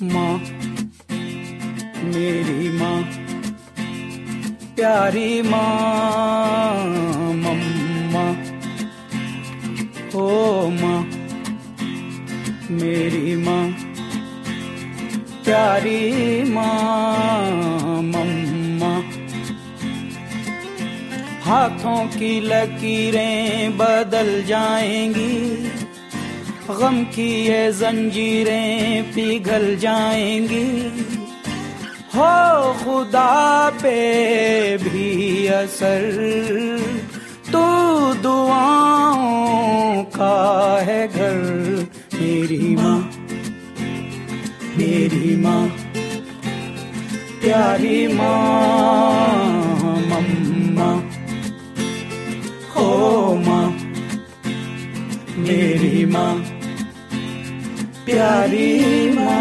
माँ मेरी माँ प्यारी माँ मम्मा ओ माँ मेरी माँ प्यारी माँ मम्मा। हाथों की लकीरें बदल जाएंगी, गम की ये जंजीरें पिघल जाएंगी। हो खुदा पे भी असर तू दुआओं का है घर। मेरी माँ मेरी माँ प्यारी माँ मम्मा ओ माँ मेरी माँ प्यारी माँ।